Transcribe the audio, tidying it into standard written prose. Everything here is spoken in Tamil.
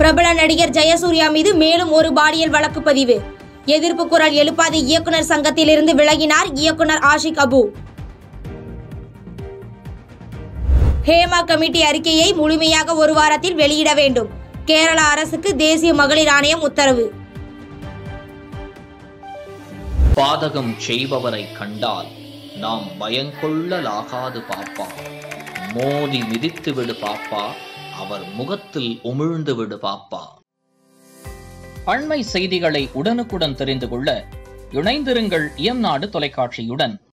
பிரபல நடிகர் ஜெயசூர்யா மீது மேலும் ஒரு பாலியல் வழக்கு பதிவு. எதிர்ப்பு குரல் எழுப்பாத இயக்குனர் சங்கத்திலிருந்து விலகினார் இயக்குனர் ஆஷிக் அபு. ஹேமா கமிட்டி அறிக்கையை முழுமையாக ஒரு வாரத்தில் வெளியிட வேண்டும். கேரள அரசுக்கு தேசிய மகளிர் ஆணையம் உத்தரவு. பாதகம் செய்பவரை கண்டால் நாம் பயங்கொள்ளலாகாது பாப்பா. மோதி மிதித்து விடு பாப்பா, அவர் முகத்தில் உமிழ்ந்து விடு பாப்பா. அண்மை செய்திகளை உடனுக்குடன் தெரிந்து கொள்ள இணைந்திருங்கள் இயம்நாடு தொலைக்காட்சியுடன்.